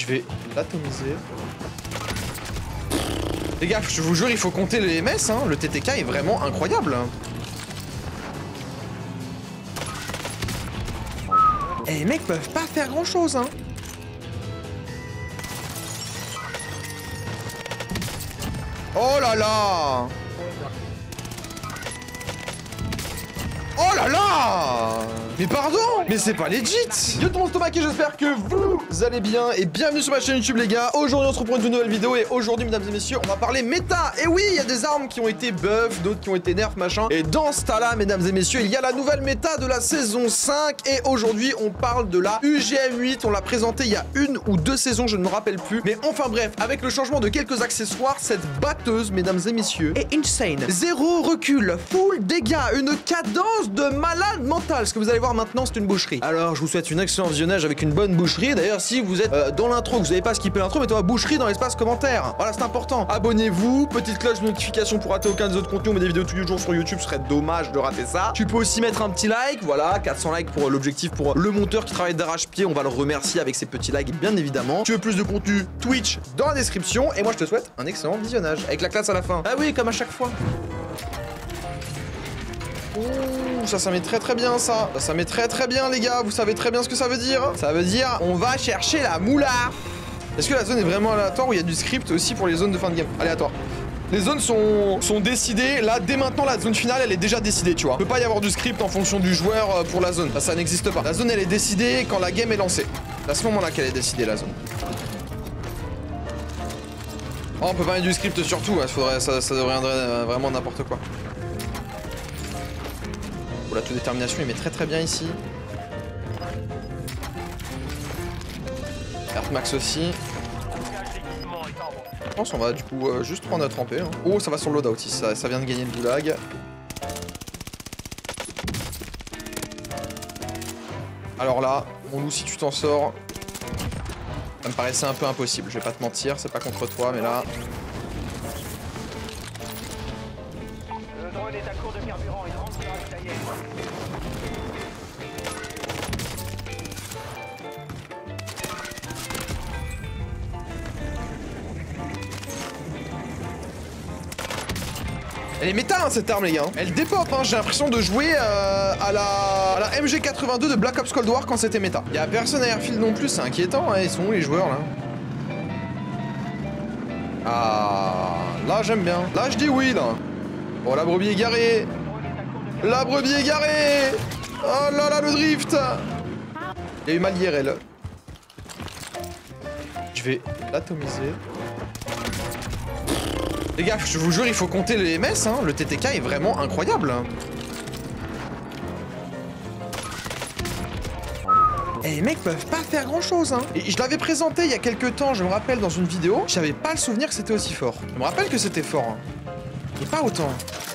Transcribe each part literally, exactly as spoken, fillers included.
Je vais l'atomiser. Les gars, je vous jure, il faut compter les M S, hein. Le T T K est vraiment incroyable. Et les mecs peuvent pas faire grand chose, hein. Oh là là! Oh là là! Mais pardon! Mais c'est pas legit! Yo tout le monde, Thomas et j'espère que vous allez bien et bienvenue sur ma chaîne YouTube les gars. Aujourd'hui on se retrouve pour une nouvelle vidéo et aujourd'hui mesdames et messieurs on va parler méta. Et oui, il y a des armes qui ont été buff, d'autres qui ont été nerfs machin. Et dans ce tas là mesdames et messieurs il y a la nouvelle méta de la saison cinq. Et aujourd'hui on parle de la U G M huit. On l'a présentée il y a une ou deux saisons, je ne me rappelle plus. Mais enfin bref, avec le changement de quelques accessoires, cette batteuse mesdames et messieurs est insane. Zéro recul, full dégâts, une cadence de malade mental. Ce que vous allez voir maintenant c'est une boucherie. Alors je vous souhaite une excellente visionnage avec une bonne boucherie. D'ailleurs si vous êtes euh, dans l'intro, que vous n'avez pas skippé l'intro, mettez-moi boucherie dans l'espace commentaire. Voilà, c'est important. Abonnez-vous, petite cloche de notification pour rater aucun des autres contenus. On met des vidéos tous les jours sur YouTube, ce serait dommage de rater ça. Tu peux aussi mettre un petit like, voilà, quatre cents likes pour l'objectif pour le monteur qui travaille d'arrache-pied. On va le remercier avec ses petits likes bien évidemment. Tu veux plus de contenu Twitch dans la description. Et moi je te souhaite un excellent visionnage avec la classe à la fin. Ah oui, comme à chaque fois. Ouh, ça, ça met très très bien ça. Ça, ça met très très bien les gars. Vous savez très bien ce que ça veut dire. Ça veut dire on va chercher la moula. Est-ce que la zone est vraiment aléatoire ou il y a du script aussi pour les zones de fin de game? Aléatoire. Les zones sont, sont décidées. Là, dès maintenant, la zone finale, elle est déjà décidée, tu vois. Il peut pas y avoir du script en fonction du joueur pour la zone. Ça, ça n'existe pas. La zone, elle est décidée quand la game est lancée. C'est à ce moment-là qu'elle est décidée, la zone. Oh, on peut pas mettre du script sur tout. Hein. Faudrait, ça, ça deviendrait euh, vraiment n'importe quoi. Oh, la détermination, il met très très bien ici. Earth Max aussi. Je pense qu'on va du coup euh, juste prendre notre rampé. Hein. Oh, ça va sur le loadout ici, ça, ça vient de gagner le goulag. Alors là, mon loup, si tu t'en sors, ça me paraissait un peu impossible, je vais pas te mentir, c'est pas contre toi, mais là... Le drone est à court de carburant, il rentre dans la taillette. Elle est méta hein, cette arme les gars. Elle dépop hein. J'ai l'impression de jouer euh, à, la... à la M G quatre-vingt-deux de Black Ops Cold War quand c'était méta. Y'a personne à Airfield non plus, c'est inquiétant hein. Ils sont où les joueurs là? Ah, là j'aime bien. Là je dis oui là. Oh la brebis égarée. La brebis égarée. Oh là là le drift. Il y a eu mal I R L. Je vais l'atomiser. Les gars, je vous jure, il faut compter les M S, hein. Le T T K est vraiment incroyable. Et les mecs peuvent pas faire grand chose, hein. Et je l'avais présenté il y a quelques temps, je me rappelle, dans une vidéo. J'avais pas le souvenir que c'était aussi fort. Je me rappelle que c'était fort, hein. Mais pas autant.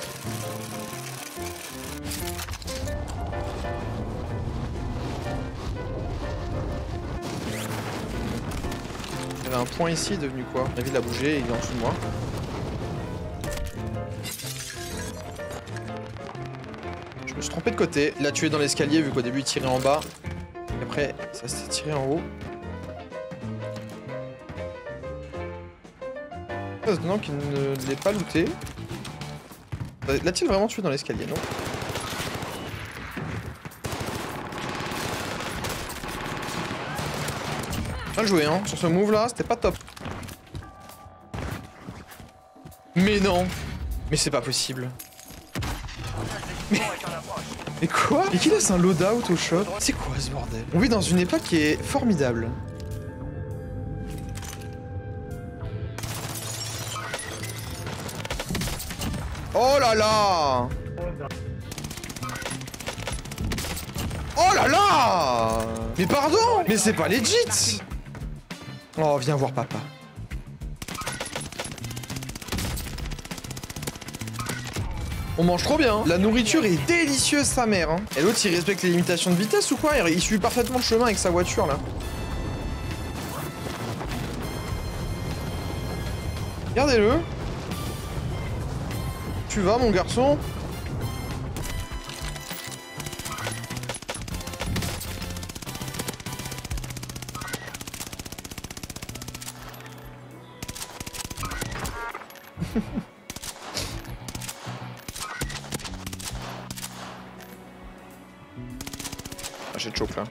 Il y avait un point ici, devenu quoi? La ville a bougé, il est en dessous de moi. Je me suis trompé de côté. Il l'a tué dans l'escalier vu qu'au début il tirait en bas. Et après, ça s'est tiré en haut. C'est étonnant qu'il ne l'ait pas looté. L'a-t-il vraiment tué dans l'escalier? Non. Bien joué hein. Sur ce move là, c'était pas top. Mais non. Mais c'est pas possible. Mais... Mais quoi? Et qui laisse un loadout au shot? C'est quoi ce bordel? On vit dans une époque qui est formidable. Oh là là! Oh là là! Mais pardon! Mais c'est pas legit! Oh, viens voir papa. On mange trop bien, hein. La nourriture est délicieuse sa mère hein. Et l'autre il respecte les limitations de vitesse ou quoi? Il suit parfaitement le chemin avec sa voiture là. Regardez-le. Tu vas mon garçon? Ah, j'ai de choc là.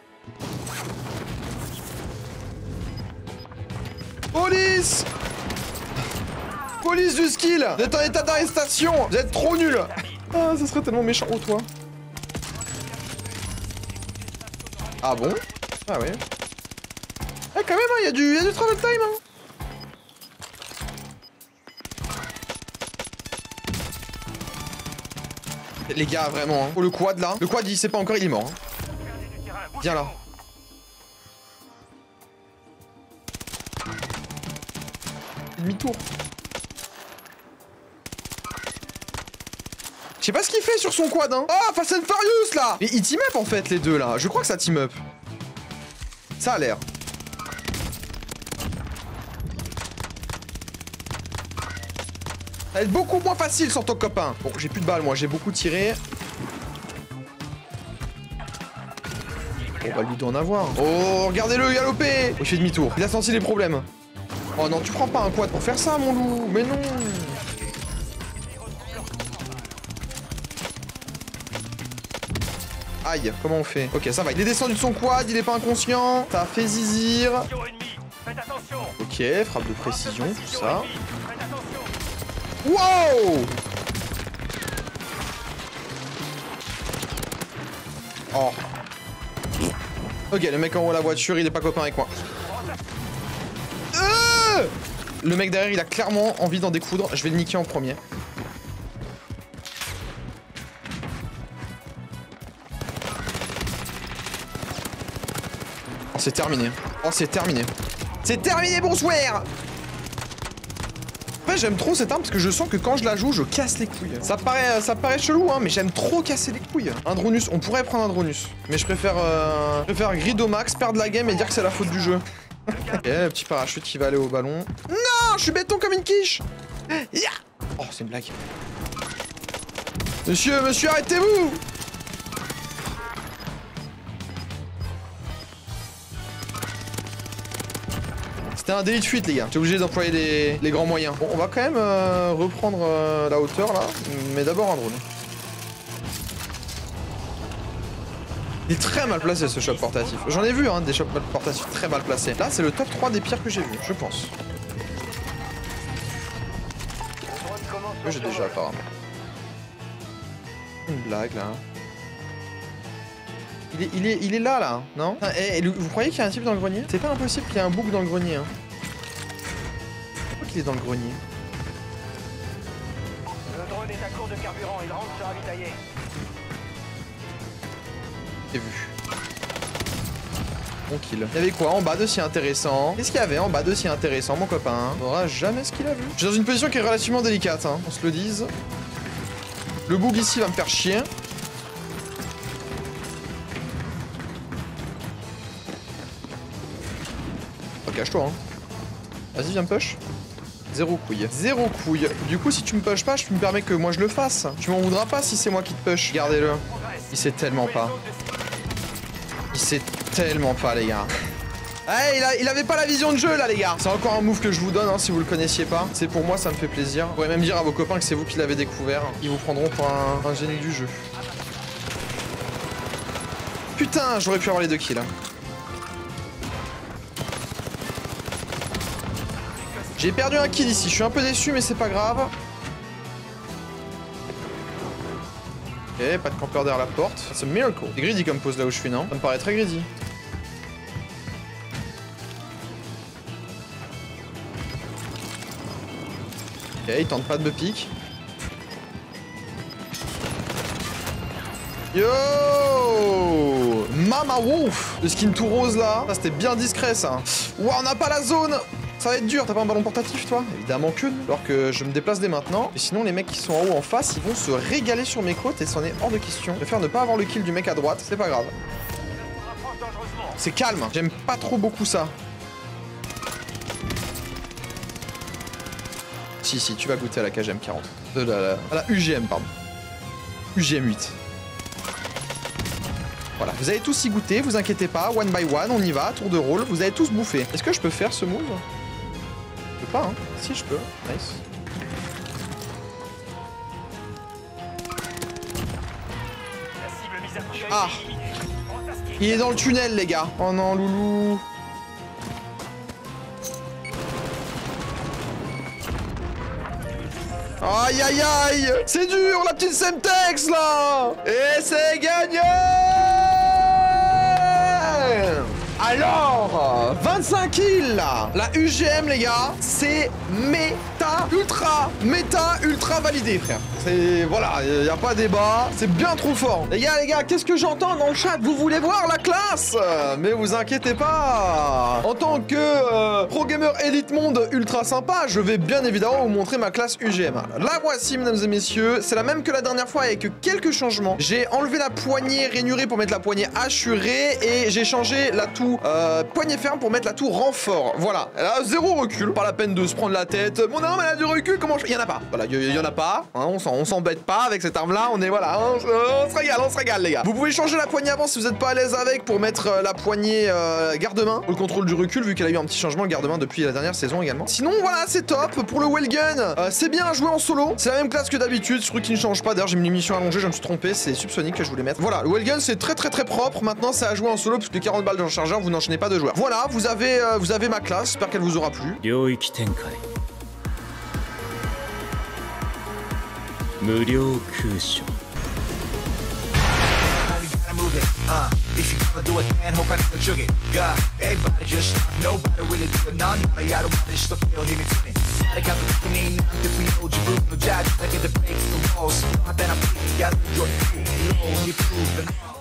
Police! Police du skill! Vous êtes en état d'arrestation! Vous êtes trop nuls! Ah, ça serait tellement méchant. Oh, toi. Ah bon? Ah ouais. Ah, quand même, il hein, y, y a du travel time, hein. Les gars, vraiment, hein. Oh, le quad, là. Le quad, il sait pas encore, il est mort. Hein. Viens là. Demi-tour. Je sais pas ce qu'il fait sur son quad, hein. Ah, Fast and Furious, là. Mais ils team up, en fait, les deux, là. Je crois que ça team up. Ça a l'air. Ça va être beaucoup moins facile sans ton copain. Bon, j'ai plus de balles, moi. J'ai beaucoup tiré. Bon, bah, lui doit en avoir. Oh, regardez-le galoper. Oh, il fait demi-tour. Il a senti les problèmes. Oh non, tu prends pas un quad pour faire ça, mon loup. Mais non. Aïe, comment on fait? Ok, ça va. Il est descendu de son quad, il est pas inconscient. Ça a fait zizir. Ok, frappe de précision, tout ça. Wow! Oh. Ok, le mec en haut de la voiture, il est pas copain avec moi. Euh le mec derrière, il a clairement envie d'en découdre. Je vais le niquer en premier. Oh, c'est terminé. Oh, c'est terminé. C'est terminé, bonsoir! En fait, j'aime trop cette arme parce que je sens que quand je la joue, je casse les couilles. Ça paraît, ça paraît chelou, hein, mais j'aime trop casser les couilles. Un Dronus, on pourrait prendre un Dronus. Mais je préfère, euh, je préfère grid au max, perdre la game et dire que c'est la faute du jeu. Ok, le petit parachute qui va aller au ballon. Non, je suis béton comme une quiche. Yeah. Oh, c'est une blague. Monsieur, monsieur, arrêtez-vous! C'était un délit de fuite, les gars. J'étais obligé d'employer les, les grands moyens. Bon, on va quand même euh, reprendre euh, la hauteur, là. Mais d'abord un drone. Il est très mal placé, ce shop portatif. J'en ai vu, hein, des shops portatifs très mal placés. Là, c'est le top trois des pires que j'ai vu, je pense. Que j'ai déjà, apparemment. Une blague, là. Il est, il est, il est là, là, non? Et, et, vous croyez qu'il y a un type dans le grenier? C'est pas impossible qu'il y ait un bouc dans le grenier, hein. Pourquoi qu'il est dans le grenier? Le drone est à court de carburant, il rentre se ravitailler. J'ai vu. Bon kill. Il y avait quoi en bas de si intéressant? Qu'est-ce qu'il y avait en bas de si intéressant, mon copain? On saura jamais ce qu'il a vu. Je suis dans une position qui est relativement délicate, hein, on se le dise. Le bug ici va me faire chier. Oh, cache-toi, hein. Vas-y, viens me push. Zéro couille. Zéro couille. Du coup, si tu me push pas, je me permets que moi je le fasse. Tu m'en voudras pas si c'est moi qui te push. Regardez-le. Il sait tellement pas. Il sait tellement pas, les gars. Hey, il, a, il avait pas la vision de jeu, là, les gars. C'est encore un move que je vous donne, hein, si vous le connaissiez pas. C'est pour moi, ça me fait plaisir. Vous pourrez même dire à vos copains que c'est vous qui l'avez découvert. Ils vous prendront pour un, un génie du jeu. Putain, j'aurais pu avoir les deux kills. Hein. J'ai perdu un kill ici. Je suis un peu déçu, mais c'est pas grave. Ok, pas de campeur derrière la porte. C'est miracle. C'est greedy comme pose là où je suis, non? Ça me paraît très greedy. Ok, il tente pas de me pique. Yo! Mama Wolf! Le skin tout rose là. Ça c'était bien discret ça. Ouah, on n'a pas la zone! Ça va être dur, t'as pas un ballon portatif toi? Évidemment que non. Alors que je me déplace dès maintenant. Et sinon les mecs qui sont en haut en face, ils vont se régaler sur mes côtes et c'en est hors de question. Je préfère ne pas avoir le kill du mec à droite, c'est pas grave. C'est calme, j'aime pas trop beaucoup ça. Si, si, tu vas goûter à la K G M quarante. De la, la, à la U G M, pardon. U G M huit. Voilà, vous allez tous y goûter, vous inquiétez pas, one by one, on y va, tour de rôle, vous allez tous bouffer. Est-ce que je peux faire ce move? Je peux pas, hein. Si, je peux. Nice. Ah. Il est dans le tunnel, les gars. Oh non, loulou. Aïe aïe aïe. C'est dur, la petite Semtex, là. Et c'est gagné. Alors, vingt-cinq kills là. La U G M, les gars, c'est méta, ultra, méta, ultra validé, frère. C'est, voilà, il n'y a pas débat. C'est bien trop fort. Les gars, les gars, qu'est-ce que j'entends dans le chat? Vous voulez voir la classe? Mais vous inquiétez pas. En tant que euh, pro gamer élite monde ultra sympa, je vais bien évidemment vous montrer ma classe U G M. La voici, mesdames et messieurs. C'est la même que la dernière fois avec quelques changements. J'ai enlevé la poignée rainurée pour mettre la poignée hachurée et j'ai changé l'atout euh, poignée ferme pour mettre l'atout renfort. Voilà. Là, zéro recul. Pas la peine de se prendre la tête. Mon arme, elle a du recul. Comment je... Il y en a pas. Voilà, il y, y en a pas. Hein, on s'en On s'embête pas avec cette arme là, on est voilà, on, on se régale, on se régale les gars. Vous pouvez changer la poignée avant si vous n'êtes pas à l'aise avec pour mettre euh, la poignée euh, garde-main pour le contrôle du recul vu qu'elle a eu un petit changement garde-main depuis la dernière saison également. Sinon voilà, c'est top pour le Wellgun, euh, c'est bien à jouer en solo, c'est la même classe que d'habitude, ce truc qui ne change pas. D'ailleurs j'ai mis une mission allongée, je me suis trompé, c'est Subsonic que je voulais mettre. Voilà, le Wellgun c'est très très très propre, maintenant c'est à jouer en solo parce que quarante balles dans le chargeur, vous n'enchaînez pas de joueurs. Voilà, vous avez, euh, vous avez ma classe, j'espère qu'elle vous aura plu. 無料空所 Uh, if you gotta do it, then hope I never trigger it. God, everybody just nobody really do it. None, I don't want this to feel him in it. I got the clean, if we hold you, no judge, I get the breaks, the walls. Then I'm picking, got the joy, low, you prove the